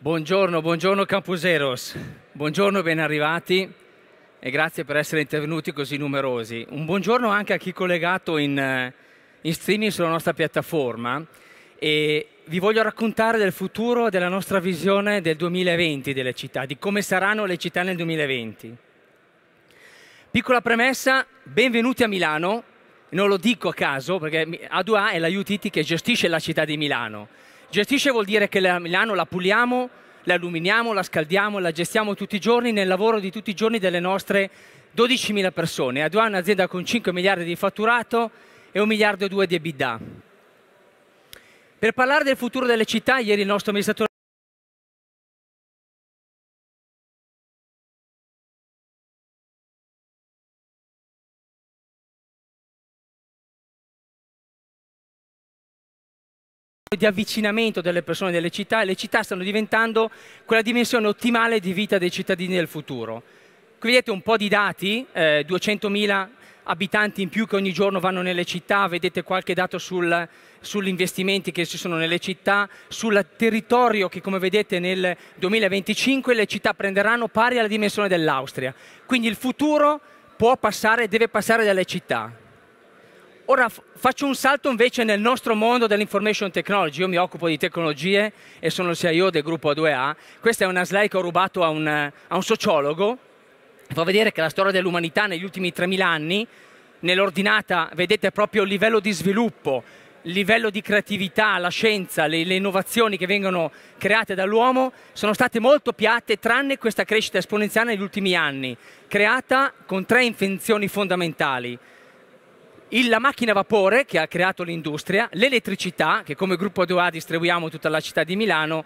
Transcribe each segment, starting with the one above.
Buongiorno, buongiorno Campuseros, buongiorno, ben arrivati e grazie per essere intervenuti così numerosi. Un buongiorno anche a chi è collegato in streaming sulla nostra piattaforma e vi voglio raccontare del futuro, della nostra visione del 2020 delle città, di come saranno le città nel 2020. Piccola premessa, benvenuti a Milano, non lo dico a caso perché A2A è la UTT che gestisce la città di Milano. Gestisce vuol dire che la Milano la puliamo, la illuminiamo, la scaldiamo, la gestiamo tutti i giorni nel lavoro di tutti i giorni delle nostre 12.000 persone. A2A è un'azienda con 5 miliardi di fatturato e 1,2 miliardi di EBITDA. Per parlare del futuro delle città, ieri il nostro amministratore di avvicinamento delle persone delle città e le città stanno diventando quella dimensione ottimale di vita dei cittadini del futuro. Qui vedete un po' di dati, 200.000 abitanti in più che ogni giorno vanno nelle città, vedete qualche dato sugli investimenti che ci sono nelle città, sul territorio che come vedete nel 2025 le città prenderanno pari alla dimensione dell'Austria. Quindi il futuro può passare, deve passare dalle città. Ora faccio un salto invece nel nostro mondo dell'information technology. Io mi occupo di tecnologie e sono il CIO del gruppo A2A. Questa è una slide che ho rubato a un sociologo. Fa vedere che la storia dell'umanità negli ultimi 3.000 anni, nell'ordinata vedete proprio il livello di sviluppo, il livello di creatività, la scienza, le innovazioni che vengono create dall'uomo sono state molto piatte, tranne questa crescita esponenziale negli ultimi anni, creata con 3 invenzioni fondamentali. La macchina a vapore che ha creato l'industria, l'elettricità che come gruppo A2A distribuiamo tutta la città di Milano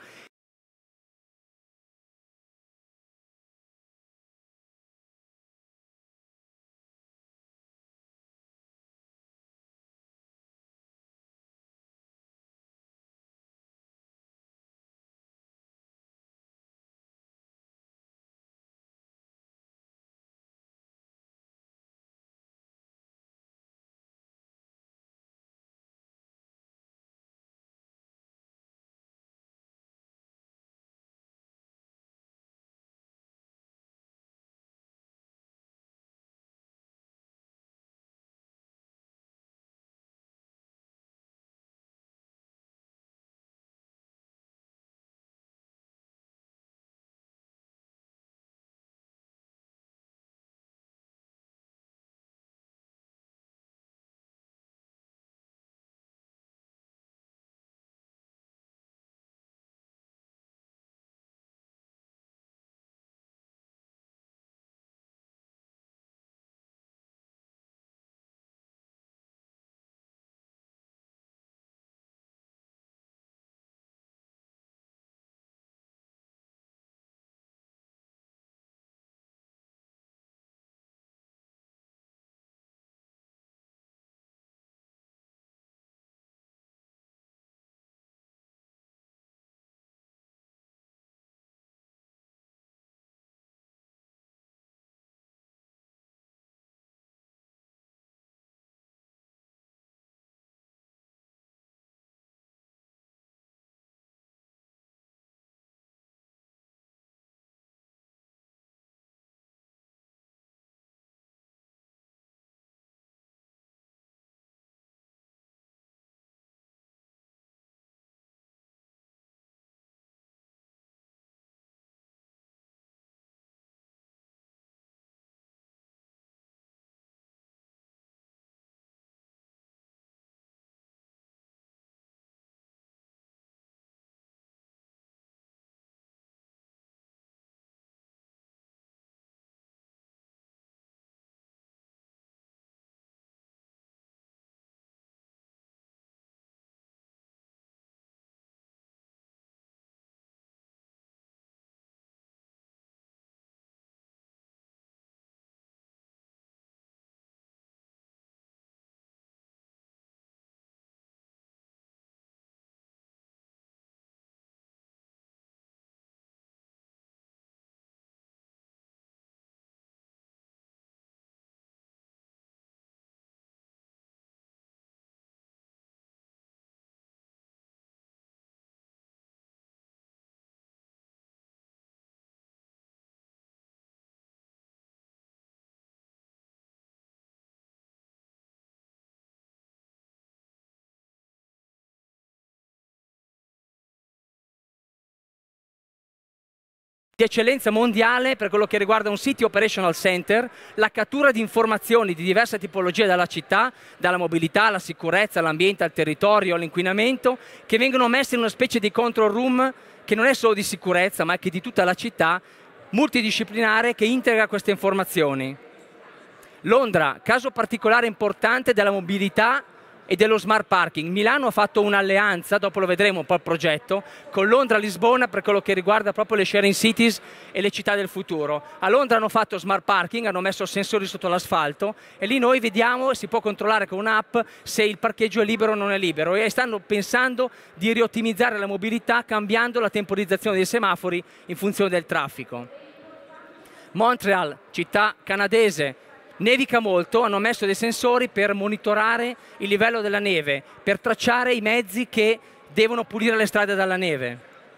di eccellenza mondiale per quello che riguarda un City Operational Center, la cattura di informazioni di diverse tipologie dalla città, dalla mobilità, alla sicurezza, all'ambiente, al territorio, all'inquinamento, che vengono messe in una specie di control room che non è solo di sicurezza, ma anche di tutta la città, multidisciplinare, che integra queste informazioni. Londra, caso particolare importante della mobilità e dello smart parking. Milano ha fatto un'alleanza, dopo lo vedremo un po' il progetto, con Londra-Lisbona per quello che riguarda proprio le sharing cities e le città del futuro. A Londra hanno fatto smart parking, hanno messo sensori sotto l'asfalto e lì noi vediamo, si può controllare con un'app se il parcheggio è libero o non è libero, e stanno pensando di riottimizzare la mobilità cambiando la temporizzazione dei semafori in funzione del traffico. Montreal, città canadese, nevica molto, hanno messo dei sensori per monitorare il livello della neve, per tracciare i mezzi che devono pulire le strade dalla neve.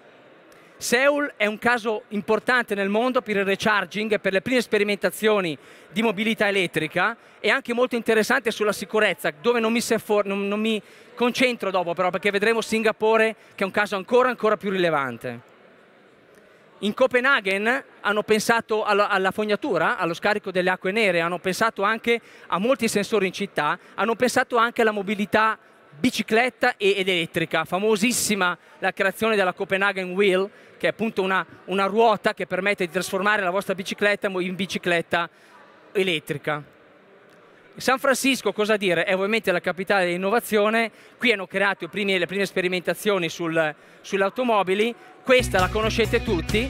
Seul è un caso importante nel mondo per il recharging e per le prime sperimentazioni di mobilità elettrica, e anche molto interessante sulla sicurezza, dove non mi concentro dopo però, perché vedremo Singapore, che è un caso ancora più rilevante. In Copenaghen hanno pensato alla fognatura, allo scarico delle acque nere, hanno pensato anche a molti sensori in città, hanno pensato anche alla mobilità bicicletta ed elettrica. Famosissima la creazione della Copenhagen Wheel, che è appunto una ruota che permette di trasformare la vostra bicicletta in bicicletta elettrica. San Francisco, cosa dire, è ovviamente la capitale dell'innovazione. Qui hanno creato le prime sperimentazioni sulle automobili. Questa la conoscete tutti,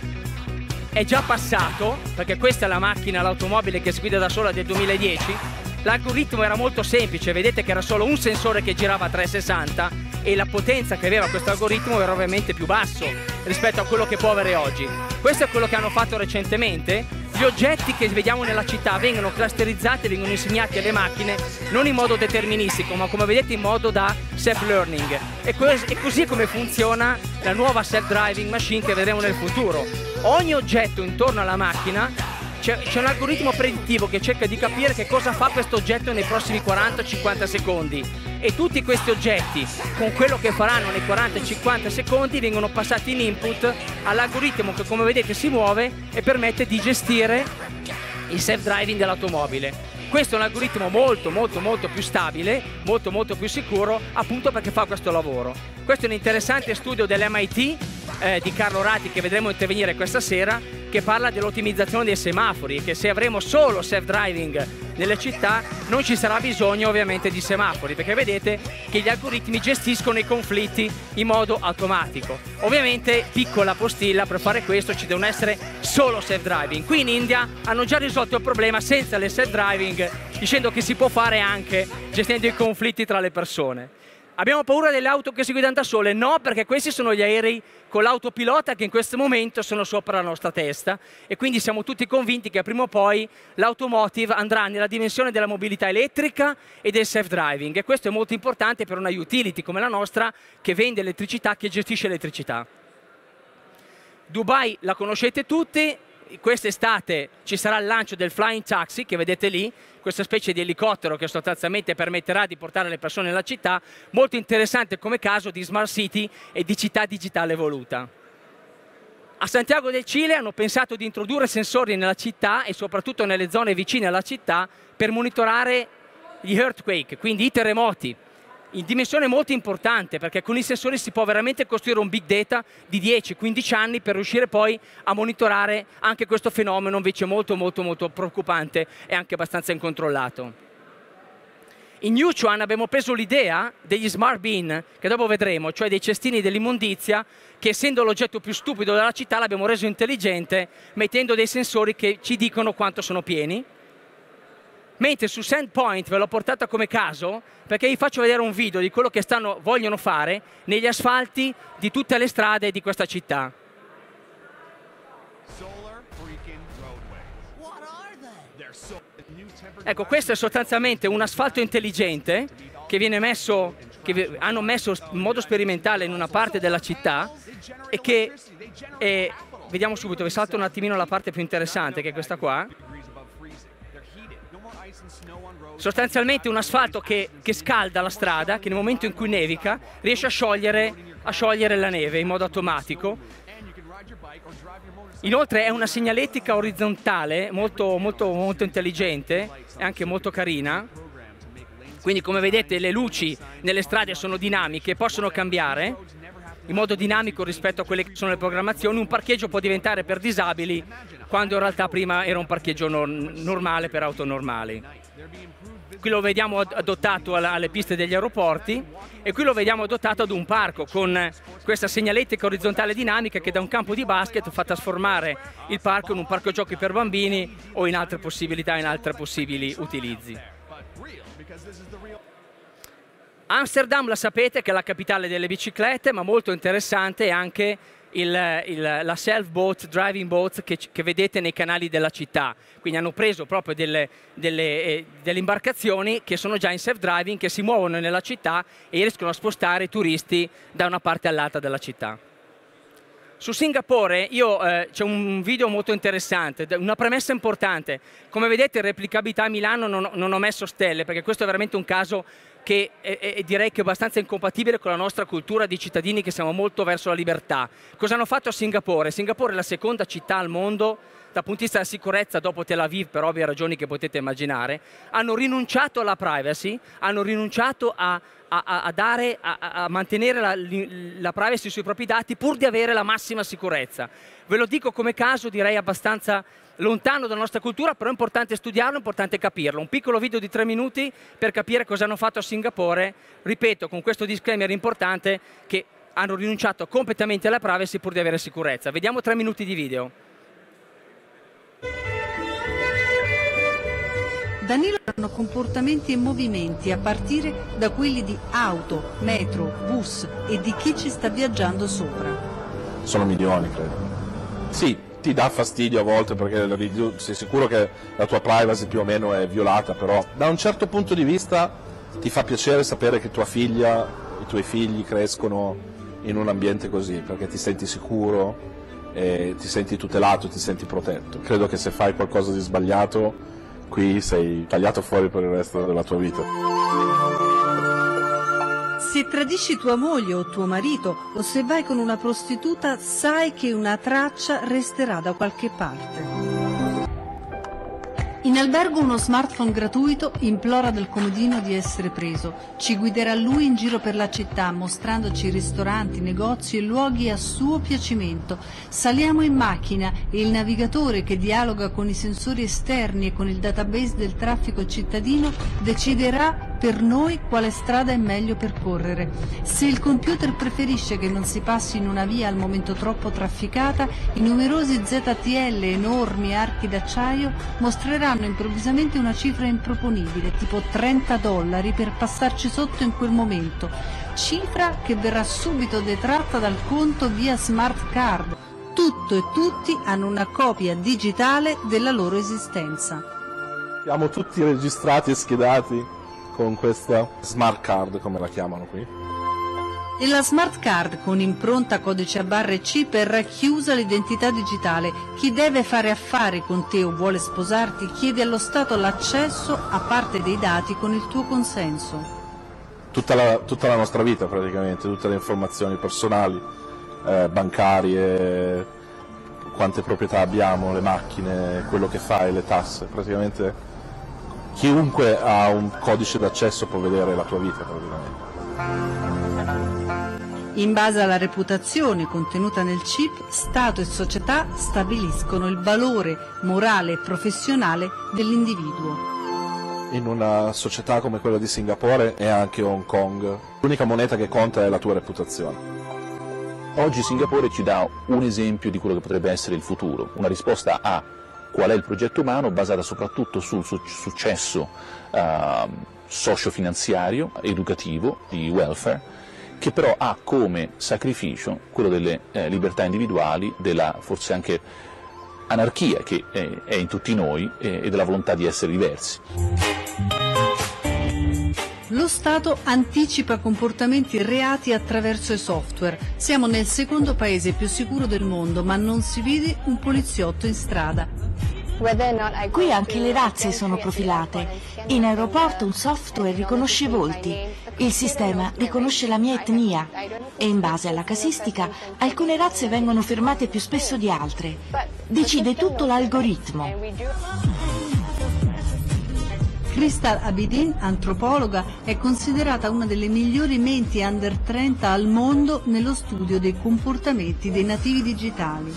è già passato, perché questa è la macchina, l'automobile che si guida da sola del 2010. L'algoritmo era molto semplice, vedete che era solo un sensore che girava a 360 e la potenza che aveva questo algoritmo era ovviamente più basso rispetto a quello che può avere oggi. Questo è quello che hanno fatto recentemente. Gli oggetti che vediamo nella città vengono clusterizzati, vengono insegnati alle macchine non in modo deterministico, ma come vedete in modo da self-learning. E così è come funziona la nuova self-driving machine che vedremo nel futuro. Ogni oggetto intorno alla macchina c'è un algoritmo predittivo che cerca di capire che cosa fa questo oggetto nei prossimi 40-50 secondi. E tutti questi oggetti, con quello che faranno nei 40-50 secondi, vengono passati in input all'algoritmo che, come vedete, si muove e permette di gestire il self-driving dell'automobile. Questo è un algoritmo molto più stabile, molto più sicuro, appunto perché fa questo lavoro. Questo è un interessante studio dell'MIT di Carlo Ratti, che vedremo intervenire questa sera, che parla dell'ottimizzazione dei semafori, che se avremo solo self-driving nelle città non ci sarà bisogno ovviamente di semafori, perché vedete che gli algoritmi gestiscono i conflitti in modo automatico. Ovviamente, piccola postilla, per fare questo ci devono essere solo self-driving. Qui in India hanno già risolto il problema senza le self-driving, dicendo che si può fare anche gestendo i conflitti tra le persone. Abbiamo paura delle auto che si guidano da sole? No, perché questi sono gli aerei con l'autopilota che in questo momento sono sopra la nostra testa, e quindi siamo tutti convinti che prima o poi l'automotive andrà nella dimensione della mobilità elettrica e del self-driving, e questo è molto importante per una utility come la nostra, che vende elettricità, che gestisce elettricità. Dubai la conoscete tutti. Quest'estate ci sarà il lancio del Flying Taxi, che vedete lì, questa specie di elicottero che sostanzialmente permetterà di portare le persone nella città, molto interessante come caso di smart city e di città digitale evoluta. A Santiago del Cile hanno pensato di introdurre sensori nella città e soprattutto nelle zone vicine alla città per monitorare gli earthquake, quindi i terremoti, in dimensione molto importante, perché con i sensori si può veramente costruire un big data di 10-15 anni per riuscire poi a monitorare anche questo fenomeno invece molto preoccupante e anche abbastanza incontrollato. In Yuchuan abbiamo preso l'idea degli smart bin, che dopo vedremo, cioè dei cestini dell'immondizia, che essendo l'oggetto più stupido della città l'abbiamo reso intelligente mettendo dei sensori che ci dicono quanto sono pieni. Mentre su Sandpoint ve l'ho portata come caso perché vi faccio vedere un video di quello che vogliono fare negli asfalti di tutte le strade di questa città. Ecco, questo è sostanzialmente un asfalto intelligente che hanno messo in modo sperimentale in una parte della città e che, vediamo subito, vi salto un attimino la parte più interessante, che è questa qua. Sostanzialmente un asfalto che scalda la strada, che nel momento in cui nevica riesce a sciogliere la neve in modo automatico. Inoltre è una segnaletica orizzontale molto intelligente e anche molto carina. Quindi come vedete le luci nelle strade sono dinamiche, possono cambiare in modo dinamico rispetto a quelle che sono le programmazioni. Un parcheggio può diventare per disabili quando in realtà prima era un parcheggio normale per auto normali. Qui lo vediamo adottato alle piste degli aeroporti e qui lo vediamo adottato ad un parco con questa segnaletica orizzontale dinamica che da un campo di basket fa trasformare il parco in un parco giochi per bambini o in altre possibilità, in altri possibili utilizzi. Amsterdam, la sapete, che è la capitale delle biciclette, ma molto interessante è anche la self-boat, driving boat che vedete nei canali della città. Quindi hanno preso proprio delle imbarcazioni che sono già in self-driving, che si muovono nella città e riescono a spostare i turisti da una parte all'altra della città. Su Singapore c'è un video molto interessante, una premessa importante. Come vedete, replicabilità a Milano non ho messo stelle, perché questo è veramente un caso che direi che è abbastanza incompatibile con la nostra cultura di cittadini che siamo molto verso la libertà. Cosa hanno fatto a Singapore? Singapore è la seconda città al mondo dal punto di vista della sicurezza dopo Tel Aviv, per ovvie ragioni che potete immaginare. Hanno rinunciato alla privacy, hanno rinunciato a mantenere la privacy sui propri dati pur di avere la massima sicurezza. Ve lo dico come caso, direi abbastanza lontano dalla nostra cultura, però è importante studiarlo, è importante capirlo. Un piccolo video di 3 minuti per capire cosa hanno fatto a Singapore, ripeto, con questo disclaimer importante che hanno rinunciato completamente alla privacy pur di avere sicurezza. Vediamo 3 minuti di video. Danilo hanno comportamenti e movimenti a partire da quelli di auto, metro, bus e di chi ci sta viaggiando sopra. Sono milioni, credo. Sì, ti dà fastidio a volte perché sei sicuro che la tua privacy più o meno è violata, però da un certo punto di vista ti fa piacere sapere che tua figlia, i tuoi figli crescono in un ambiente così, perché ti senti sicuro, e ti senti tutelato, ti senti protetto. Credo che se fai qualcosa di sbagliato, qui sei tagliato fuori per il resto della tua vita. Se tradisci tua moglie o tuo marito o se vai con una prostituta, sai che una traccia resterà da qualche parte. In albergo uno smartphone gratuito implora del comodino di essere preso. Ci guiderà lui in giro per la città, mostrandoci ristoranti, negozi e luoghi a suo piacimento. Saliamo in macchina e il navigatore, che dialoga con i sensori esterni e con il database del traffico cittadino, deciderà per noi quale strada è meglio percorrere. Se il computer preferisce che non si passi in una via al momento troppo trafficata, i numerosi ZTL, enormi archi d'acciaio, mostreranno improvvisamente una cifra improponibile, tipo $30 per passarci sotto in quel momento, cifra che verrà subito detratta dal conto via smart card. Tutto e tutti hanno una copia digitale della loro esistenza. Siamo tutti registrati e schedati con questa smart card, come la chiamano qui. E la smart card con impronta, codice a barre e chip è racchiusa l'identità digitale. Chi deve fare affari con te o vuole sposarti chiede allo Stato l'accesso a parte dei dati con il tuo consenso. Tutta la nostra vita praticamente, tutte le informazioni personali, bancarie, quante proprietà abbiamo, le macchine, quello che fai, le tasse, praticamente chiunque ha un codice d'accesso può vedere la tua vita praticamente. In base alla reputazione contenuta nel chip, Stato e società stabiliscono il valore morale e professionale dell'individuo. In una società come quella di Singapore e anche Hong Kong, l'unica moneta che conta è la tua reputazione. Oggi Singapore ci dà un esempio di quello che potrebbe essere il futuro, una risposta a qual è il progetto umano basata soprattutto sul successo socio-finanziario, educativo, di welfare, che però ha come sacrificio quello delle libertà individuali, della forse anche anarchia che è in tutti noi e della volontà di essere diversi. Lo Stato anticipa comportamenti reati attraverso i software. Siamo nel secondo paese più sicuro del mondo, ma non si vede un poliziotto in strada. Qui anche le razze sono profilate. In aeroporto un software riconosce i volti. Il sistema riconosce la mia etnia e in base alla casistica alcune razze vengono fermate più spesso di altre. Decide tutto l'algoritmo. Crystal Abidin, antropologa, è considerata una delle migliori menti under 30 al mondo nello studio dei comportamenti dei nativi digitali.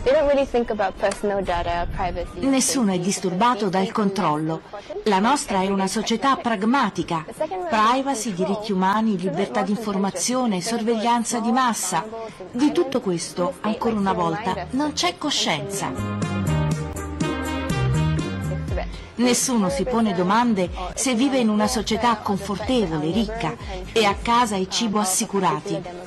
Nessuno è disturbato dal controllo. La nostra è una società pragmatica. Privacy, diritti umani, libertà di informazione, sorveglianza di massa. Di tutto questo, ancora una volta, non c'è coscienza. Nessuno si pone domande se vive in una società confortevole, ricca e a casa e cibo assicurati.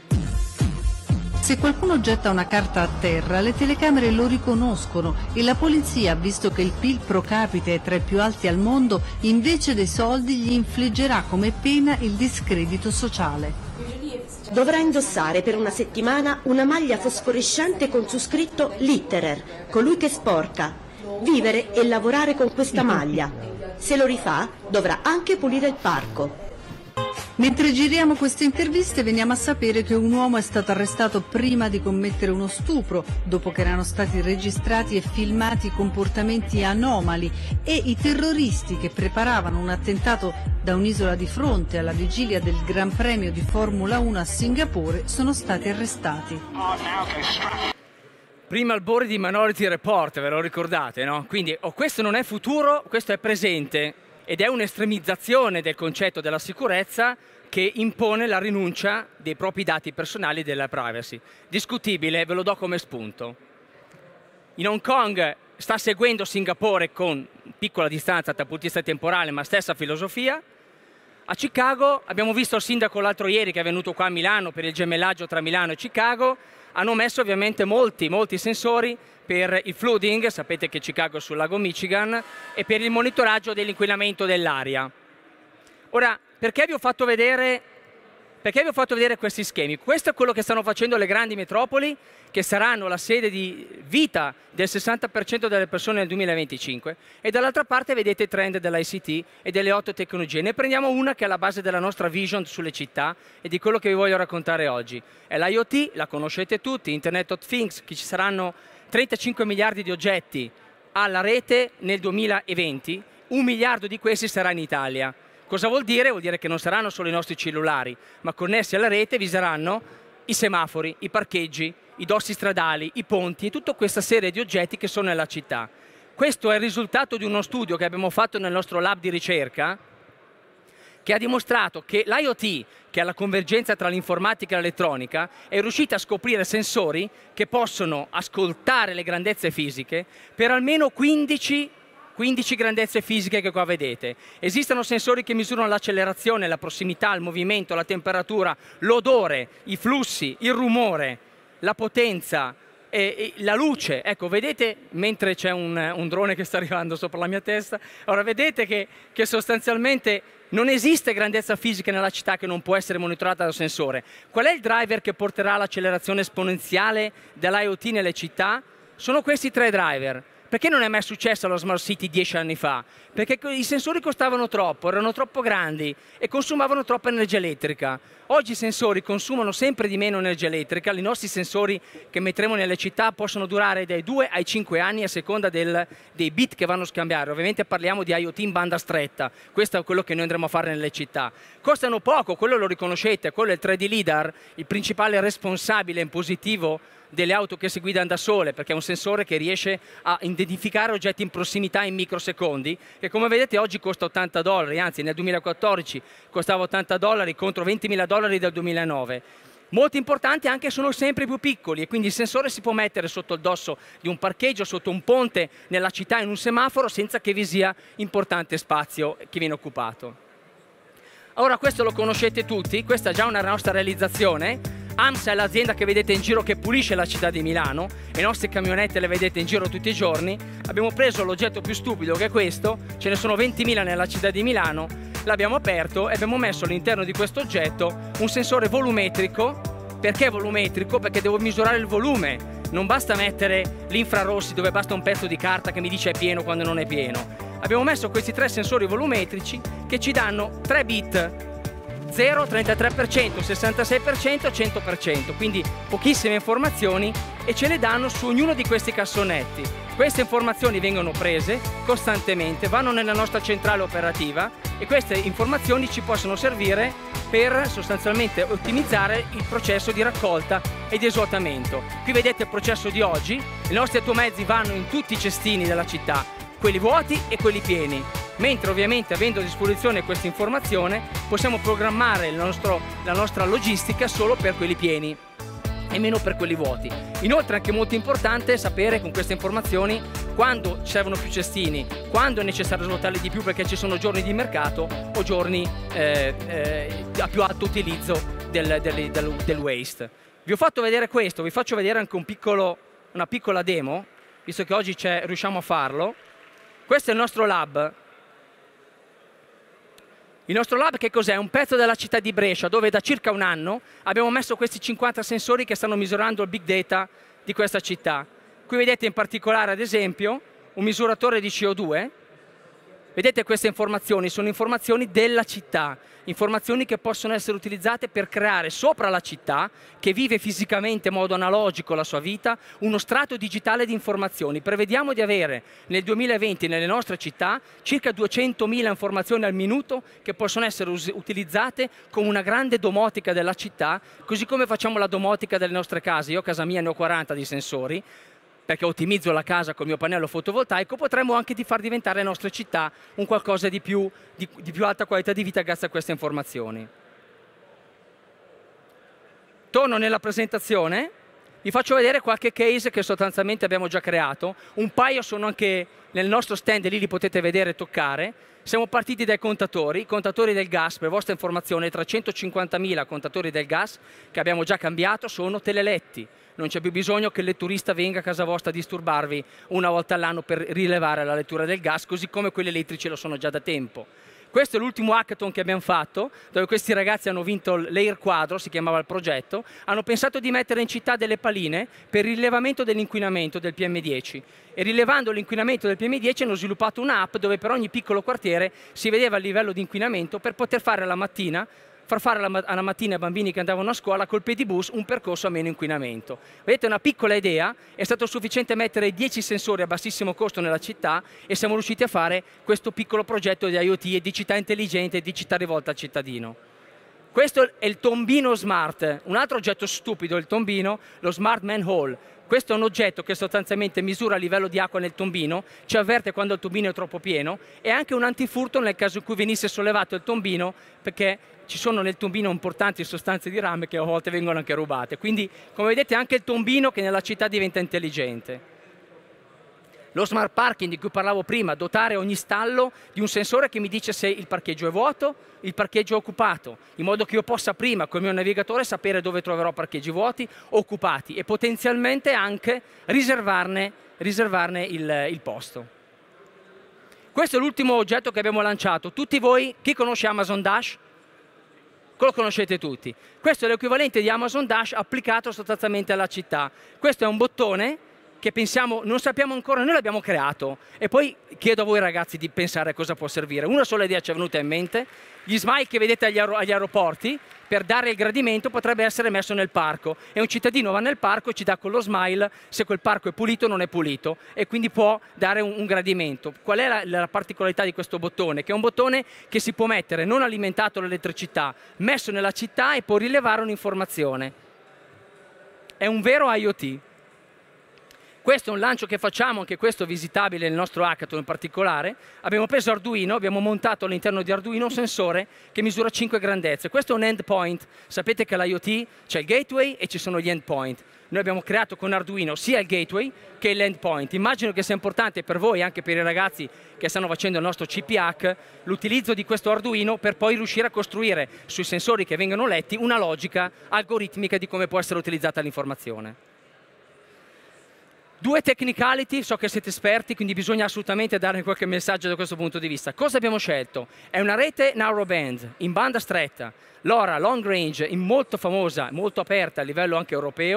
Se qualcuno getta una carta a terra, le telecamere lo riconoscono e la polizia, visto che il PIL pro capite è tra i più alti al mondo, invece dei soldi gli infliggerà come pena il discredito sociale. Dovrà indossare per una settimana una maglia fosforescente con su scritto Litterer, colui che sporca. Vivere e lavorare con questa maglia. Se lo rifà, dovrà anche pulire il parco. Mentre giriamo queste interviste veniamo a sapere che un uomo è stato arrestato prima di commettere uno stupro, dopo che erano stati registrati e filmati comportamenti anomali, e i terroristi che preparavano un attentato da un'isola di fronte alla vigilia del Gran Premio di Formula 1 a Singapore sono stati arrestati. Prima il board di Minority Report, ve lo ricordate, no? Quindi questo non è futuro, questo è presente. Ed è un'estremizzazione del concetto della sicurezza che impone la rinuncia dei propri dati personali e della privacy. Discutibile, ve lo do come spunto. In Hong Kong sta seguendo Singapore con piccola distanza dal punto di vista temporale, ma stessa filosofia. A Chicago abbiamo visto il sindaco l'altro ieri che è venuto qua a Milano per il gemellaggio tra Milano e Chicago. Hanno messo ovviamente molti sensori per il flooding, sapete che Chicago è sul lago Michigan, e per il monitoraggio dell'inquinamento dell'aria. Ora, perché vi ho fatto vedere questi schemi? Questo è quello che stanno facendo le grandi metropoli, che saranno la sede di vita del 60% delle persone nel 2025, e dall'altra parte vedete il trend dell'ICT e delle 8 tecnologie. Ne prendiamo una che è alla base della nostra vision sulle città e di quello che vi voglio raccontare oggi. È l'IoT, la conoscete tutti, Internet of Things, che ci saranno 35 miliardi di oggetti alla rete nel 2020, 1 miliardo di questi sarà in Italia. Cosa vuol dire? Vuol dire che non saranno solo i nostri cellulari, ma connessi alla rete vi saranno i semafori, i parcheggi, i dossi stradali, i ponti e tutta questa serie di oggetti che sono nella città. Questo è il risultato di uno studio che abbiamo fatto nel nostro lab di ricerca, che ha dimostrato che l'IoT, che è la convergenza tra l'informatica e l'elettronica, è riuscita a scoprire sensori che possono ascoltare le grandezze fisiche per almeno 15 grandezze fisiche che qua vedete. Esistono sensori che misurano l'accelerazione, la prossimità, il movimento, la temperatura, l'odore, i flussi, il rumore, la potenza, la luce. Ecco, vedete, mentre c'è un drone che sta arrivando sopra la mia testa, ora vedete che sostanzialmente non esiste grandezza fisica nella città che non può essere monitorata dal sensore. Qual è il driver che porterà all'accelerazione esponenziale dell'IoT nelle città? Sono questi 3 driver. Perché non è mai successo allo Smart City 10 anni fa? Perché i sensori costavano troppo, erano troppo grandi e consumavano troppa energia elettrica. Oggi i sensori consumano sempre di meno energia elettrica, i nostri sensori che metteremo nelle città possono durare dai 2 ai 5 anni a seconda dei bit che vanno a scambiare. Ovviamente parliamo di IoT in banda stretta, questo è quello che noi andremo a fare nelle città. Costano poco, quello lo riconoscete, quello è il 3D LiDAR, il principale responsabile in positivo delle auto che si guidano da sole, perché è un sensore che riesce a identificare oggetti in prossimità in microsecondi, che come vedete oggi costa $80, anzi nel 2014 costava $80 contro $20.000 del 2009. Molto importanti anche sono sempre più piccoli e quindi il sensore si può mettere sotto il dosso di un parcheggio, sotto un ponte, nella città, in un semaforo, senza che vi sia importante spazio che viene occupato. Ora questo lo conoscete tutti, questa è già una nostra realizzazione. AMSA è l'azienda che vedete in giro che pulisce la città di Milano, le nostre camionette le vedete in giro tutti i giorni. Abbiamo preso l'oggetto più stupido che è questo, ce ne sono 20.000 nella città di Milano, l'abbiamo aperto e abbiamo messo all'interno di questo oggetto un sensore volumetrico. Perché volumetrico? Perché devo misurare il volume, non basta mettere l'infrarossi dove basta un pezzo di carta che mi dice è pieno quando non è pieno. Abbiamo messo questi 3 sensori volumetrici che ci danno 3 bit 0, 33%, 66%, 100%, quindi pochissime informazioni e ce le danno su ognuno di questi cassonetti. Queste informazioni vengono prese costantemente, vanno nella nostra centrale operativa e queste informazioni ci possono servire per sostanzialmente ottimizzare il processo di raccolta e di esautamento. Qui vedete il processo di oggi, i nostri automezzi vanno in tutti i cestini della città, quelli vuoti e quelli pieni, mentre ovviamente avendo a disposizione questa informazione possiamo programmare la nostra logistica solo per quelli pieni e meno per quelli vuoti. Inoltre è anche molto importante sapere con queste informazioni quando servono più cestini, quando è necessario svuotarli di più perché ci sono giorni di mercato o giorni a più alto utilizzo del waste. Vi ho fatto vedere questo, vi faccio vedere anche una piccola demo, visto che oggi riusciamo a farlo. Questo è il nostro lab. Il nostro lab che cos'è? Un pezzo della città di Brescia dove da circa un anno abbiamo messo questi 50 sensori che stanno misurando il big data di questa città. Qui vedete in particolare ad esempio un misuratore di CO2. Vedete queste informazioni? Sono informazioni della città, informazioni che possono essere utilizzate per creare sopra la città, che vive fisicamente in modo analogico la sua vita, uno strato digitale di informazioni. Prevediamo di avere nel 2020 nelle nostre città circa 200.000 informazioni al minuto che possono essere utilizzate come una grande domotica della città, così come facciamo la domotica delle nostre case. Io a casa mia ne ho 40 di sensori, perché ottimizzo la casa col mio pannello fotovoltaico, potremmo anche far diventare le nostre città un qualcosa di più alta qualità di vita grazie a queste informazioni. Torno nella presentazione, vi faccio vedere qualche case che sostanzialmente abbiamo già creato. Un paio sono anche nel nostro stand, lì li potete vedere e toccare. Siamo partiti dai contatori, i contatori del gas, per vostra informazione, 350.000 contatori del gas che abbiamo già cambiato sono teleletti. Non c'è più bisogno che il letturista venga a casa vostra a disturbarvi una volta all'anno per rilevare la lettura del gas, così come quelli elettrici lo sono già da tempo. Questo è l'ultimo hackathon che abbiamo fatto, dove questi ragazzi hanno vinto l'Air Quadro, si chiamava il progetto, hanno pensato di mettere in città delle paline per il rilevamento dell'inquinamento del PM10 e rilevando l'inquinamento del PM10 hanno sviluppato un'app dove per ogni piccolo quartiere si vedeva il livello di inquinamento per poter fare far fare alla mattina ai bambini che andavano a scuola col pedibus un percorso a meno inquinamento. Vedete, una piccola idea, è stato sufficiente mettere 10 sensori a bassissimo costo nella città e siamo riusciti a fare questo piccolo progetto di IoT e di città intelligente e di città rivolta al cittadino. Questo è il tombino smart, un altro oggetto stupido, il tombino, lo smart manhole. Questo è un oggetto che sostanzialmente misura il livello di acqua nel tombino, ci avverte quando il tombino è troppo pieno e anche un antifurto nel caso in cui venisse sollevato il tombino, perché ci sono nel tombino importanti sostanze di rame che a volte vengono anche rubate. Quindi, come vedete, anche il tombino che nella città diventa intelligente. Lo smart parking di cui parlavo prima, dotare ogni stallo di un sensore che mi dice se il parcheggio è vuoto, il parcheggio è occupato, in modo che io possa prima col mio navigatore sapere dove troverò parcheggi vuoti o occupati e potenzialmente anche riservarne il posto. Questo è l'ultimo oggetto che abbiamo lanciato. Tutti voi, chi conosce Amazon Dash? Lo conoscete tutti. Questo è l'equivalente di Amazon Dash applicato sostanzialmente alla città. Questo è un bottone che pensiamo, non sappiamo ancora, noi l'abbiamo creato e poi chiedo a voi ragazzi di pensare a cosa può servire. Una sola idea ci è venuta in mente: gli smile che vedete agli aeroporti per dare il gradimento potrebbe essere messo nel parco e un cittadino va nel parco e ci dà con lo smile se quel parco è pulito o non è pulito e quindi può dare un gradimento. Qual è la particolarità di questo bottone? Che è un bottone che si può mettere non alimentato all'elettricità, messo nella città e può rilevare un'informazione. È un vero IoT. Questo è un lancio che facciamo, anche questo visitabile nel nostro hackathon in particolare. Abbiamo preso Arduino, abbiamo montato all'interno di Arduino un sensore che misura 5 grandezze. Questo è un endpoint. Sapete che all'IoT c'è il gateway e ci sono gli endpoint. Noi abbiamo creato con Arduino sia il gateway che l'endpoint. Immagino che sia importante per voi, anche per i ragazzi che stanno facendo il nostro CPH, l'utilizzo di questo Arduino per poi riuscire a costruire sui sensori che vengono letti una logica algoritmica di come può essere utilizzata l'informazione. Due technicality, so che siete esperti, quindi bisogna assolutamente dare qualche messaggio da questo punto di vista. Cosa abbiamo scelto? È una rete narrowband, in banda stretta, LoRa, long range, molto famosa, molto aperta a livello anche europeo,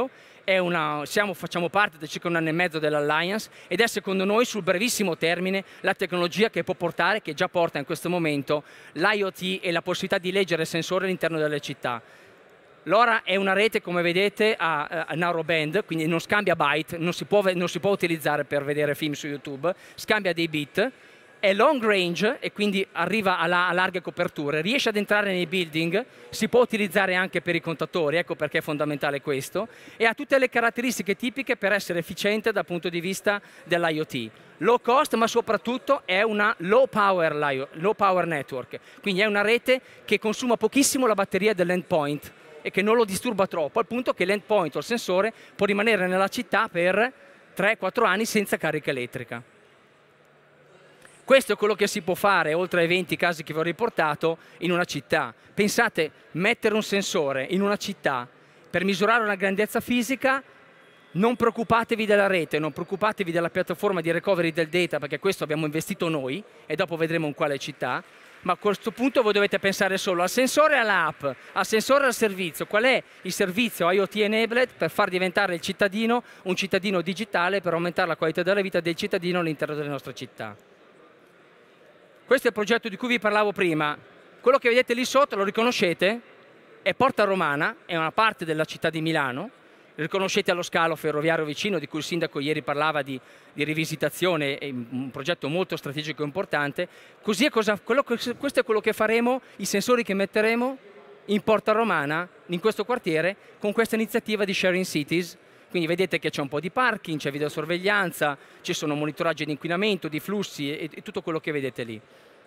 facciamo parte da circa 1 anno e mezzo dell'Alliance ed è secondo noi sul brevissimo termine la tecnologia che può portare, che già porta in questo momento, l'IoT e la possibilità di leggere sensori all'interno delle città. LoRa è una rete, come vedete, a narrowband, quindi non scambia byte, non si può utilizzare per vedere film su YouTube, scambia dei bit, è long range e quindi arriva a larghe coperture, riesce ad entrare nei building, si può utilizzare anche per i contatori, ecco perché è fondamentale questo, e ha tutte le caratteristiche tipiche per essere efficiente dal punto di vista dell'IoT. Low cost, ma soprattutto è una low power network, quindi è una rete che consuma pochissimo la batteria dell'endpoint e che non lo disturba troppo, al punto che l'endpoint o il sensore può rimanere nella città per 3-4 anni senza carica elettrica. Questo è quello che si può fare, oltre ai 20 casi che vi ho riportato, in una città. Pensate, mettere un sensore in una città per misurare una grandezza fisica, non preoccupatevi della rete, non preoccupatevi della piattaforma di recovery del data, perché questo abbiamo investito noi, e dopo vedremo in quale città, ma a questo punto voi dovete pensare solo al sensore e all'app, al sensore e al servizio. Qual è il servizio IoT enabled per far diventare il cittadino un cittadino digitale, per aumentare la qualità della vita del cittadino all'interno delle nostre città? Questo è il progetto di cui vi parlavo prima. Quello che vedete lì sotto, lo riconoscete? È Porta Romana, è una parte della città di Milano. Riconoscete allo scalo ferroviario vicino, di cui il sindaco ieri parlava di rivisitazione, è un progetto molto strategico e importante. Questo è quello che faremo, i sensori che metteremo in Porta Romana, in questo quartiere, con questa iniziativa di Sharing Cities. Quindi vedete che c'è un po' di parking, c'è videosorveglianza, ci sono monitoraggi di inquinamento, di flussi e tutto quello che vedete lì.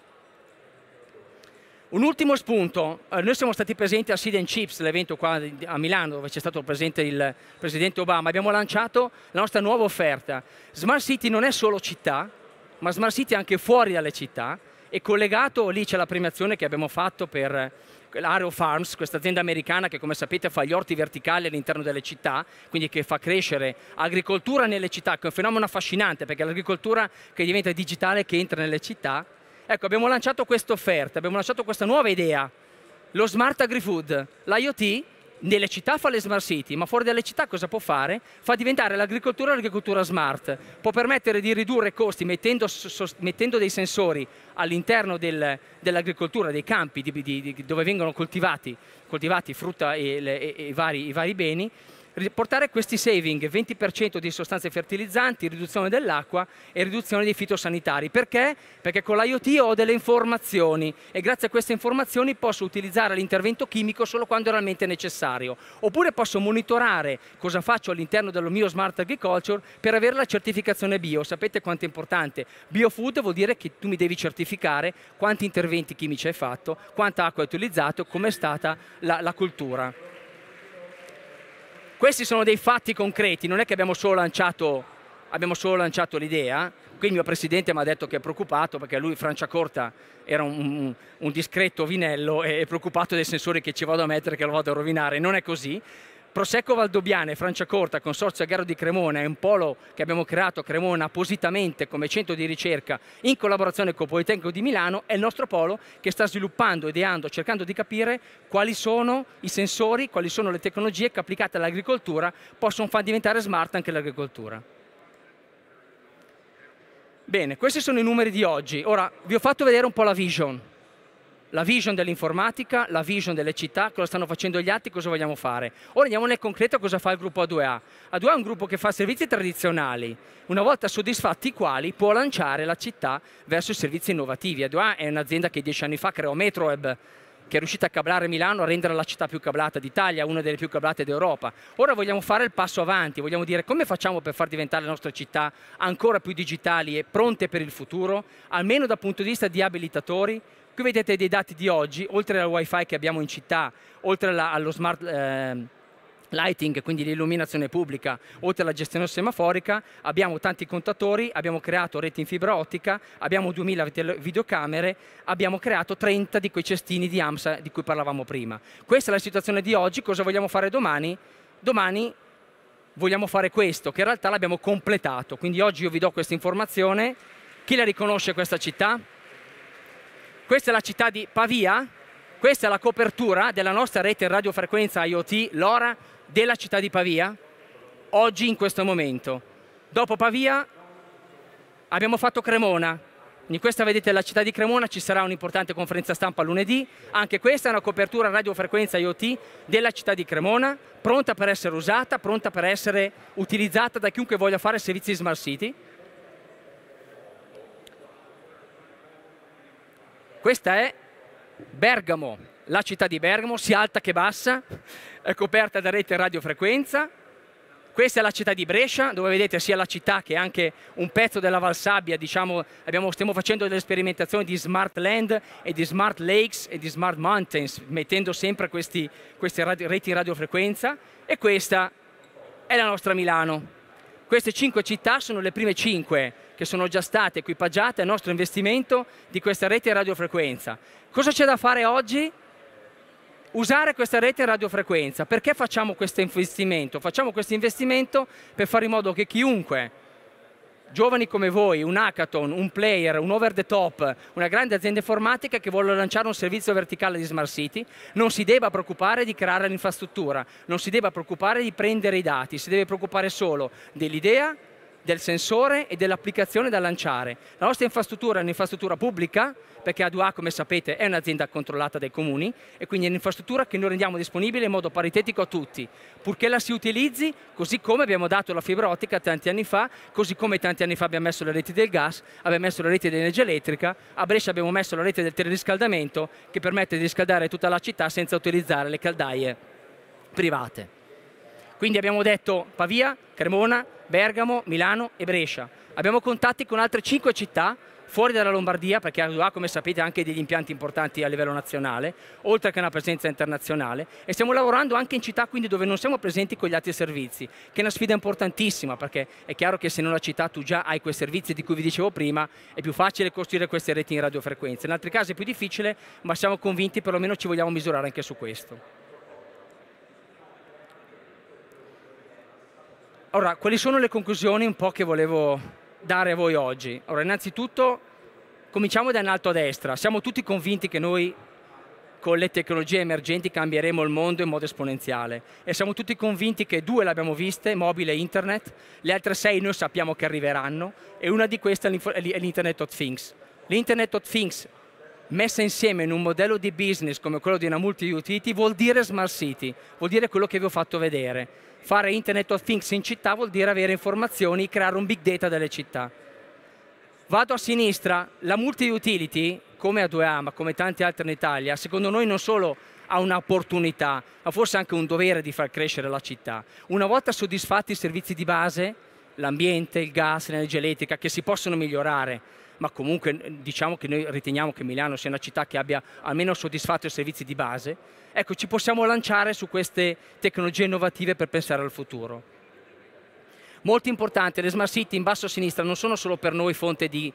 Un ultimo spunto, noi siamo stati presenti al Seed and Chips, l'evento qua a Milano dove c'è stato presente il Presidente Obama, abbiamo lanciato la nostra nuova offerta. Smart City non è solo città, ma Smart City anche fuori dalle città, e collegato lì c'è la premiazione che abbiamo fatto per l'Areo Farms, questa azienda americana che come sapete fa gli orti verticali all'interno delle città, quindi che fa crescere agricoltura nelle città, che è un fenomeno affascinante perché è l'agricoltura che diventa digitale, che entra nelle città. Ecco, abbiamo lanciato questa offerta, abbiamo lanciato questa nuova idea, lo Smart Agri-Food. L'IoT nelle città fa le smart city, ma fuori dalle città cosa può fare? Fa diventare l'agricoltura smart, può permettere di ridurre i costi mettendo dei sensori all'interno dell'agricoltura, dei campi dove vengono coltivati frutta e i vari beni, portare questi saving, 20% di sostanze fertilizzanti, riduzione dell'acqua e riduzione dei fitosanitari. Perché? Perché con l'IoT ho delle informazioni e grazie a queste informazioni posso utilizzare l'intervento chimico solo quando è realmente necessario. Oppure posso monitorare cosa faccio all'interno dello mio Smart Agriculture per avere la certificazione bio. Sapete quanto è importante? Biofood vuol dire che tu mi devi certificare quanti interventi chimici hai fatto, quanta acqua hai utilizzato, com'è stata la coltura. Questi sono dei fatti concreti, non è che abbiamo solo lanciato l'idea. Qui il mio presidente mi ha detto che è preoccupato perché lui, Franciacorta, era un discreto vinello e è preoccupato dei sensori che ci vado a mettere, che lo vado a rovinare. Non è così. Prosecco Valdobbiadene e Franciacorta, Consorzio Agaro di Cremona, è un polo che abbiamo creato a Cremona appositamente come centro di ricerca in collaborazione con il Politecnico di Milano, è il nostro polo che sta sviluppando, ideando, cercando di capire quali sono i sensori, quali sono le tecnologie che applicate all'agricoltura possono far diventare smart anche l'agricoltura. Bene, questi sono i numeri di oggi. Ora vi ho fatto vedere un po' la vision dell'informatica, la vision delle città, cosa stanno facendo gli altri, cosa vogliamo fare. Ora andiamo nel concreto a cosa fa il gruppo A2A. A2A è un gruppo che fa servizi tradizionali, una volta soddisfatti i quali può lanciare la città verso i servizi innovativi. A2A è un'azienda che 10 anni fa creò Metroweb, che è riuscita a cablare Milano, a rendere la città più cablata d'Italia, una delle più cablate d'Europa. Ora vogliamo fare il passo avanti, vogliamo dire come facciamo per far diventare le nostre città ancora più digitali e pronte per il futuro, almeno dal punto di vista di abilitatori. Qui vedete dei dati di oggi, oltre al wifi che abbiamo in città, oltre allo smart lighting, quindi l'illuminazione pubblica, oltre alla gestione semaforica, abbiamo tanti contatori, abbiamo creato reti in fibra ottica, abbiamo 2000 videocamere, abbiamo creato 30 di quei cestini di AMSA di cui parlavamo prima. Questa è la situazione di oggi. Cosa vogliamo fare domani? Domani vogliamo fare questo, che in realtà l'abbiamo completato. Quindi oggi io vi do questa informazione. Chi la riconosce questa città? Questa è la città di Pavia, questa è la copertura della nostra rete radiofrequenza IoT LoRa della città di Pavia. oggi in questo momento. Dopo Pavia abbiamo fatto Cremona. In questa vedete la città di Cremona, ci sarà un'importante conferenza stampa lunedì. Anche questa è una copertura radiofrequenza IoT della città di Cremona, pronta per essere usata, pronta per essere utilizzata da chiunque voglia fare servizi Smart City. Questa è Bergamo, la città di Bergamo, sia alta che bassa, è coperta da rete radiofrequenza. Questa è la città di Brescia, dove vedete sia la città che anche un pezzo della Valsabbia, diciamo, stiamo facendo delle sperimentazioni di Smart Land e di Smart Lakes e di Smart Mountains, mettendo sempre queste reti radiofrequenza. E questa è la nostra Milano. Queste 5 città sono le prime 5 che sono già state equipaggiate al nostro investimento di questa rete radiofrequenza. Cosa c'è da fare oggi? Usare questa rete radiofrequenza. Perché facciamo questo investimento? Facciamo questo investimento per fare in modo che chiunque, giovani come voi, un hackathon, un player, un over the top, una grande azienda informatica che vuole lanciare un servizio verticale di Smart City, non si debba preoccupare di creare l'infrastruttura, non si debba preoccupare di prendere i dati, si deve preoccupare solo dell'idea, del sensore e dell'applicazione da lanciare. La nostra infrastruttura è un'infrastruttura pubblica, perché A2A, come sapete, è un'azienda controllata dai comuni e quindi è un'infrastruttura che noi rendiamo disponibile in modo paritetico a tutti, purché la si utilizzi, così come abbiamo dato la fibra ottica tanti anni fa, così come tanti anni fa abbiamo messo le reti del gas, abbiamo messo le reti dell'energia elettrica, a Brescia abbiamo messo la rete del teleriscaldamento che permette di riscaldare tutta la città senza utilizzare le caldaie private. Quindi abbiamo detto Pavia, Cremona, Bergamo, Milano e Brescia. Abbiamo contatti con altre 5 città fuori dalla Lombardia, perché ha, come sapete, anche degli impianti importanti a livello nazionale, oltre che una presenza internazionale, e stiamo lavorando anche in città quindi dove non siamo presenti con gli altri servizi, che è una sfida importantissima, perché è chiaro che se in una città tu già hai quei servizi di cui vi dicevo prima, è più facile costruire queste reti in radiofrequenza. In altri casi è più difficile, ma siamo convinti, perlomeno ci vogliamo misurare anche su questo. Ora, quali sono le conclusioni un po' che volevo dare a voi oggi? Ora, innanzitutto, cominciamo da in alto a destra. Siamo tutti convinti che noi, con le tecnologie emergenti, cambieremo il mondo in modo esponenziale. E siamo tutti convinti che 2 le abbiamo viste, mobile e internet, le altre 6 noi sappiamo che arriveranno, e una di queste è l'Internet of Things. L'Internet of Things, messa insieme in un modello di business come quello di una multi-utility, vuol dire Smart City, vuol dire quello che vi ho fatto vedere. Fare Internet of Things in città vuol dire avere informazioni, creare un big data delle città. Vado a sinistra, la multi-utility, come A2A, ma come tanti altri in Italia, secondo noi non solo ha un'opportunità, ma forse anche un dovere di far crescere la città. Una volta soddisfatti i servizi di base, l'ambiente, il gas, l'energia elettrica, che si possono migliorare, ma comunque diciamo che noi riteniamo che Milano sia una città che abbia almeno soddisfatto i servizi di base, ecco, ci possiamo lanciare su queste tecnologie innovative per pensare al futuro. Molto importante, le Smart City in basso a sinistra non sono solo per noi fonte di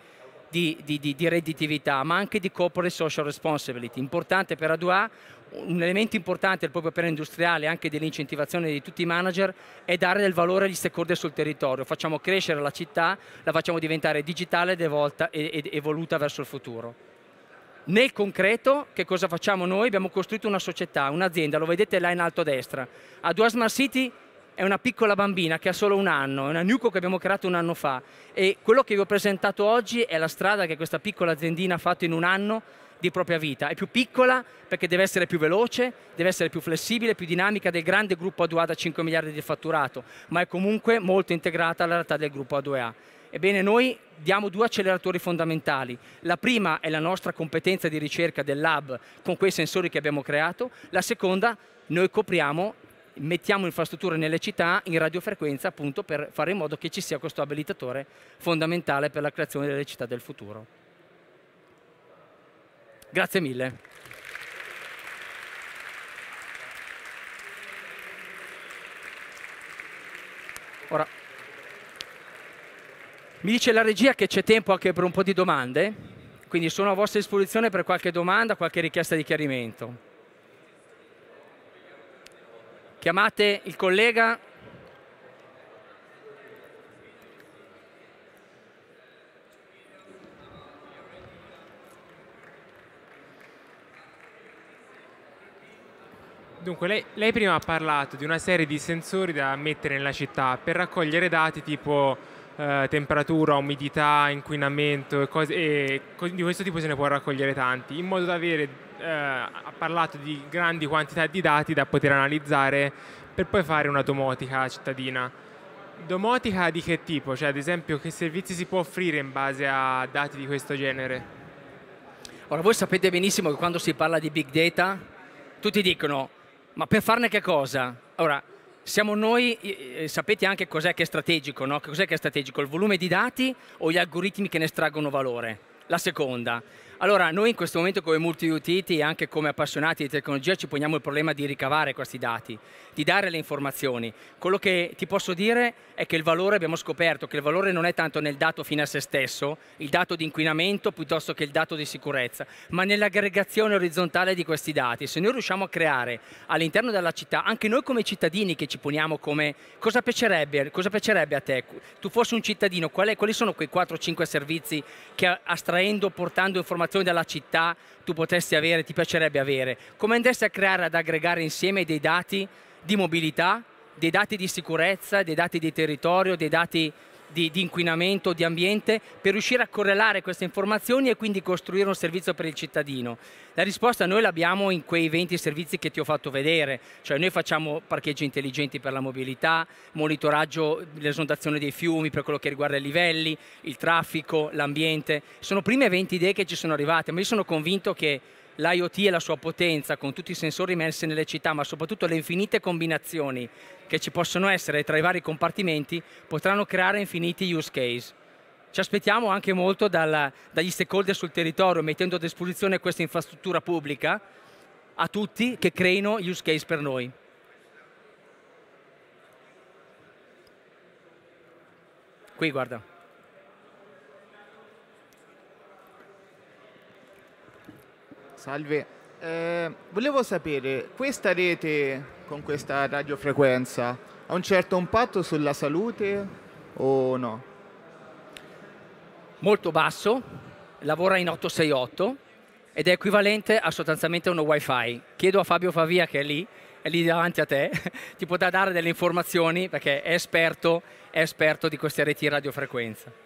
redditività, ma anche di corporate social responsibility. Importante per A2A, un elemento importante del proprio piano industriale, anche dell'incentivazione di tutti i manager, è dare del valore agli stakeholder sul territorio. Facciamo crescere la città, la facciamo diventare digitale ed evoluta verso il futuro. Nel concreto, che cosa facciamo noi? Abbiamo costruito una società, un'azienda, lo vedete là in alto a destra. A2A Smart City è una piccola bambina che ha solo 1 anno, è una Nuco che abbiamo creato 1 anno fa, e quello che vi ho presentato oggi è la strada che questa piccola aziendina ha fatto in 1 anno di propria vita. È più piccola perché deve essere più veloce, deve essere più flessibile, più dinamica del grande gruppo A2A da 5 miliardi di fatturato, ma è comunque molto integrata alla realtà del gruppo A2A. Ebbene, noi diamo 2 acceleratori fondamentali. La prima è la nostra competenza di ricerca del lab con quei sensori che abbiamo creato. La seconda, noi mettiamo infrastrutture nelle città in radiofrequenza, appunto per fare in modo che ci sia questo abilitatore fondamentale per la creazione delle città del futuro. Grazie mille. Ora, mi dice la regia che c'è tempo anche per un po' di domande, quindi sono a vostra disposizione per qualche domanda, qualche richiesta di chiarimento. Chiamate il collega. Dunque, lei prima ha parlato di una serie di sensori da mettere nella città per raccogliere dati tipo temperatura, umidità, inquinamento e di questo tipo se ne può raccogliere tanti, in modo da avere, ha parlato di grandi quantità di dati da poter analizzare per poi fare una domotica cittadina. Domotica di che tipo? Cioè, ad esempio, che servizi si può offrire in base a dati di questo genere? Ora, voi sapete benissimo che quando si parla di big data, tutti dicono, ma per farne che cosa? Ora, siamo noi, sapete anche cos'è che è strategico, no? Cos'è che è strategico? Il volume di dati o gli algoritmi che ne estraggono valore? La seconda. Allora, noi in questo momento come multi-utenti e anche come appassionati di tecnologia ci poniamo il problema di ricavare questi dati, di dare le informazioni. Quello che ti posso dire è che il valore, abbiamo scoperto che il valore non è tanto nel dato fine a se stesso, il dato di inquinamento piuttosto che il dato di sicurezza, ma nell'aggregazione orizzontale di questi dati. Se noi riusciamo a creare all'interno della città, anche noi come cittadini che ci poniamo come cosa piacerebbe a te? Tu fossi un cittadino, quali sono quei 4-5 servizi che astraendo, portando informazioni dalla città tu potresti avere, ti piacerebbe avere? Come andresti a creare, ad aggregare insieme dei dati di mobilità, dei dati di sicurezza, dei dati di territorio, dei dati di inquinamento, di ambiente, per riuscire a correlare queste informazioni e quindi costruire un servizio per il cittadino? La risposta noi l'abbiamo in quei 20 servizi che ti ho fatto vedere, cioè noi facciamo parcheggi intelligenti per la mobilità, monitoraggio, l'esondazione dei fiumi per quello che riguarda i livelli, il traffico, l'ambiente. Sono prime 20 idee che ci sono arrivate, ma io sono convinto che l'IoT e la sua potenza, con tutti i sensori messi nelle città, ma soprattutto le infinite combinazioni che ci possono essere tra i vari compartimenti, potranno creare infiniti use case. Ci aspettiamo anche molto dagli stakeholder sul territorio, mettendo a disposizione questa infrastruttura pubblica a tutti che creino use case per noi. Qui, guarda. Salve, volevo sapere, questa rete con questa radiofrequenza ha un certo impatto sulla salute o no? Molto basso, lavora in 868 ed è equivalente a sostanzialmente uno wifi. Chiedo a Fabio Favia, che è lì davanti a te, ti potrà dare delle informazioni perché è esperto di queste reti radiofrequenza.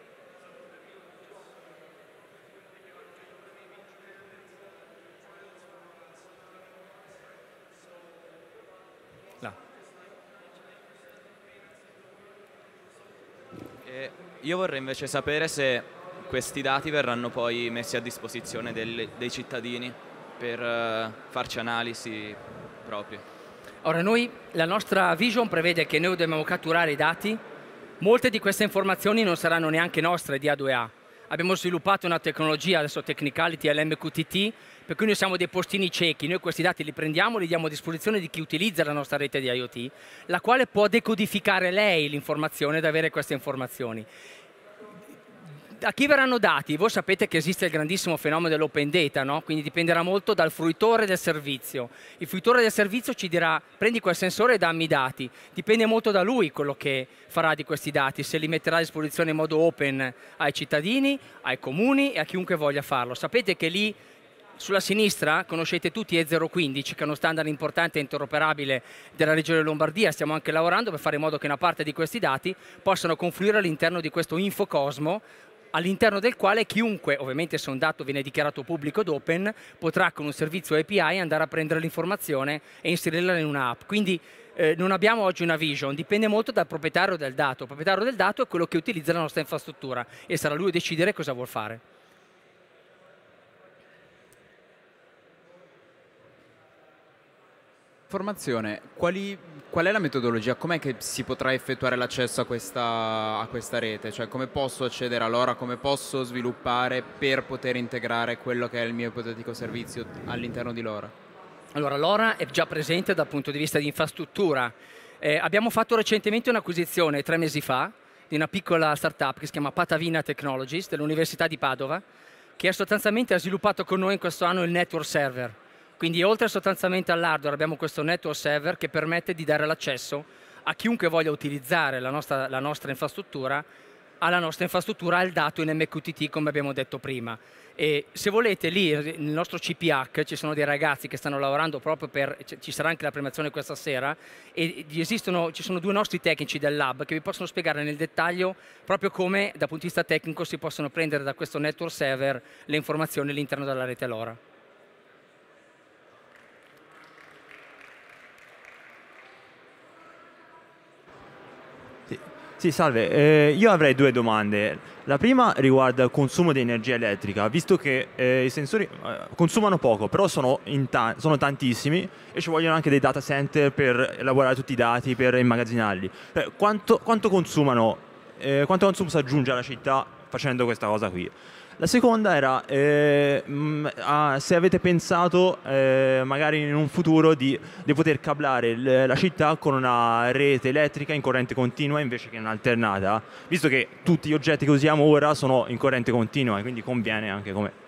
Io vorrei invece sapere se questi dati verranno poi messi a disposizione dei cittadini per farci analisi proprie. Ora, la nostra vision prevede che noi dobbiamo catturare i dati. Molte di queste informazioni non saranno neanche nostre di A2A. Abbiamo sviluppato una tecnologia, adesso Technicality LMQTT, per cui noi siamo dei postini ciechi. Noi questi dati li prendiamo, li diamo a disposizione di chi utilizza la nostra rete di IoT, la quale può decodificare lei l'informazione ed avere queste informazioni. A chi verranno dati? Voi sapete che esiste il grandissimo fenomeno dell'open data, no? Quindi dipenderà molto dal fruitore del servizio. Il fruitore del servizio ci dirà: prendi quel sensore e dammi i dati. Dipende molto da lui quello che farà di questi dati, se li metterà a disposizione in modo open ai cittadini, ai comuni e a chiunque voglia farlo. Sapete che lì sulla sinistra conoscete tutti E015, che è uno standard importante e interoperabile della regione Lombardia. Stiamo anche lavorando per fare in modo che una parte di questi dati possano confluire all'interno di questo Infocosmo, all'interno del quale chiunque, ovviamente se un dato viene dichiarato pubblico ed open, potrà con un servizio API andare a prendere l'informazione e inserirla in un'app. Quindi non abbiamo oggi una vision, dipende molto dal proprietario del dato. Il proprietario del dato è quello che utilizza la nostra infrastruttura e sarà lui a decidere cosa vuol fare. Formazione, qual è la metodologia? Com'è che si potrà effettuare l'accesso a questa rete? Cioè, come posso accedere a LoRa, come posso sviluppare per poter integrare quello che è il mio ipotetico servizio all'interno di LoRa? Allora, LoRa è già presente dal punto di vista di infrastruttura. Abbiamo fatto recentemente un'acquisizione 3 mesi fa di una piccola startup che si chiama Patavina Technologies dell'Università di Padova, che sostanzialmente ha sviluppato con noi in questo anno il network server. Quindi oltre sostanzialmente all'hardware abbiamo questo network server che permette di dare l'accesso a chiunque voglia utilizzare la nostra infrastruttura alla nostra infrastruttura, al dato in MQTT come abbiamo detto prima. E se volete lì nel nostro CPH ci sono dei ragazzi che stanno lavorando proprio ci sarà anche la premiazione questa sera e ci sono 2 nostri tecnici del lab che vi possono spiegare nel dettaglio proprio come dal punto di vista tecnico si possono prendere da questo network server le informazioni all'interno della rete LoRa. Sì, salve. Io avrei 2 domande. La prima riguarda il consumo di energia elettrica, visto che i sensori consumano poco, però sono tantissimi e ci vogliono anche dei data center per elaborare tutti i dati, per immagazzinarli. Quanto consumo si aggiunge alla città facendo questa cosa qui? La seconda era se avete pensato magari in un futuro di poter cablare la città con una rete elettrica in corrente continua invece che in alternata, visto che tutti gli oggetti che usiamo ora sono in corrente continua e quindi conviene anche come...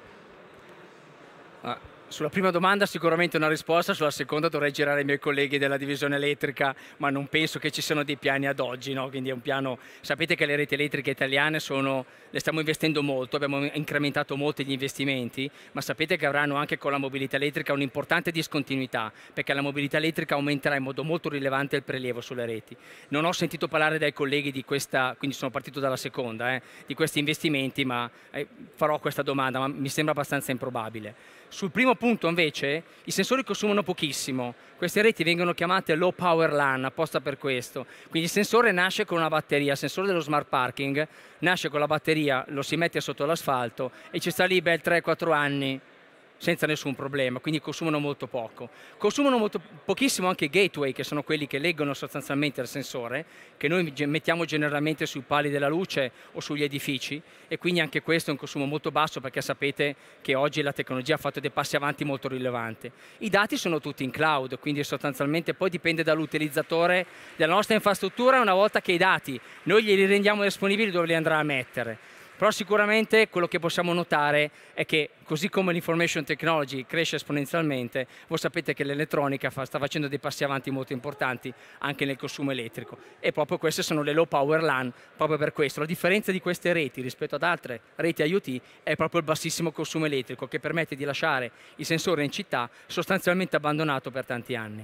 Sulla prima domanda sicuramente una risposta, sulla seconda dovrei girare ai miei colleghi della divisione elettrica, ma non penso che ci siano dei piani ad oggi, no? Quindi è un piano, sapete che le reti elettriche italiane le stiamo investendo molto, abbiamo incrementato molto gli investimenti, ma sapete che avranno anche con la mobilità elettrica un'importante discontinuità, perché la mobilità elettrica aumenterà in modo molto rilevante il prelievo sulle reti. Non ho sentito parlare dai colleghi di questa, quindi sono partito dalla seconda, di questi investimenti, ma farò questa domanda, ma mi sembra abbastanza improbabile. Sul primo punto invece i sensori consumano pochissimo, queste reti vengono chiamate low power LAN apposta per questo, quindi il sensore nasce con una batteria, il sensore dello smart parking nasce con la batteria, lo si mette sotto l'asfalto e ci sta lì bel 3-4 anni senza nessun problema, quindi consumano molto poco. Consumano pochissimo anche i gateway, che sono quelli che leggono sostanzialmente il sensore, che noi mettiamo generalmente sui pali della luce o sugli edifici, e quindi anche questo è un consumo molto basso perché sapete che oggi la tecnologia ha fatto dei passi avanti molto rilevanti. I dati sono tutti in cloud, quindi sostanzialmente poi dipende dall'utilizzatore della nostra infrastruttura, una volta che i dati noi glieli rendiamo disponibili dove li andrà a mettere. Però sicuramente quello che possiamo notare è che così come l'information technology cresce esponenzialmente, voi sapete che l'elettronica sta facendo dei passi avanti molto importanti anche nel consumo elettrico e proprio queste sono le low power LAN, proprio per questo. La differenza di queste reti rispetto ad altre reti IoT è proprio il bassissimo consumo elettrico che permette di lasciare il sensore in città sostanzialmente abbandonato per tanti anni.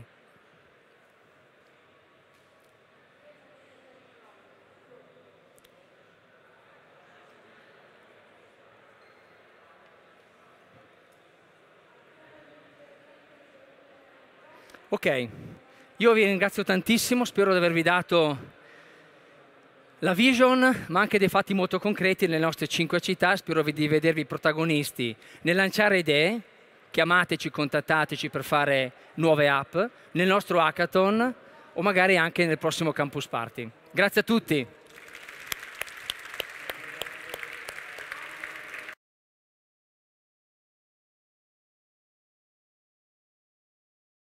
Ok, io vi ringrazio tantissimo, spero di avervi dato la vision, ma anche dei fatti molto concreti nelle nostre 5 città, spero di vedervi protagonisti nel lanciare idee, chiamateci, contattateci per fare nuove app, nel nostro hackathon o magari anche nel prossimo Campus Party. Grazie a tutti!